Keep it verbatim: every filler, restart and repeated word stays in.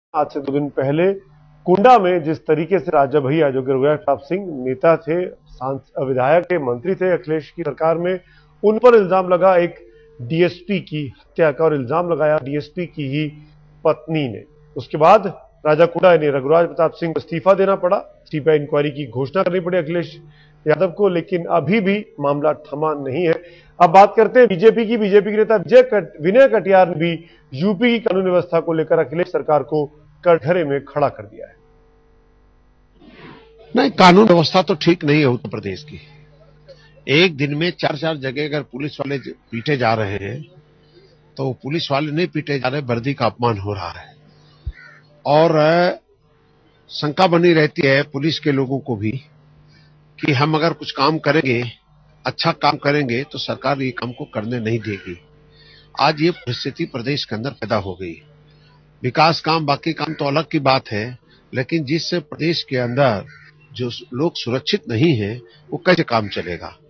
आज से दो दिन पहले कुंडा में जिस तरीके से राजा भैया, जो कि रघुराज प्रताप सिंह नेता थे, विधायक थे, मंत्री थे अखिलेश की सरकार में, उन पर इल्जाम लगा एक डीएसपी की हत्या का, और इल्जाम लगाया डीएसपी की ही पत्नी ने। उसके बाद राजा कुंडा ने रघुराज प्रताप सिंह को इस्तीफा देना पड़ा, सीबीआई इंक्वायरी की घोषणा करनी पड़ी अखिलेश यादव को, लेकिन अभी भी मामला थमा नहीं है। अब बात करते हैं बीजेपी की। बीजेपी के नेता विजय कट, विनय कटियार ने भी यूपी की कानून व्यवस्था को लेकर अखिलेश सरकार को कटघरे में खड़ा कर दिया है। नहीं, कानून व्यवस्था तो ठीक नहीं है उत्तर प्रदेश की। एक दिन में चार चार जगह अगर पुलिस वाले पीटे जा रहे हैं तो पुलिस वाले नहीं पीटे जा रहे, वर्दी का अपमान हो रहा है। और शंका बनी रहती है पुलिस के लोगों को भी कि हम अगर कुछ काम करेंगे, अच्छा काम करेंगे, तो सरकार ये काम को करने नहीं देगी। आज ये परिस्थिति प्रदेश के अंदर पैदा हो गई। विकास काम, बाकी काम तो अलग की बात है, लेकिन जिससे प्रदेश के अंदर जो लोग सुरक्षित नहीं है, वो कैसे काम चलेगा।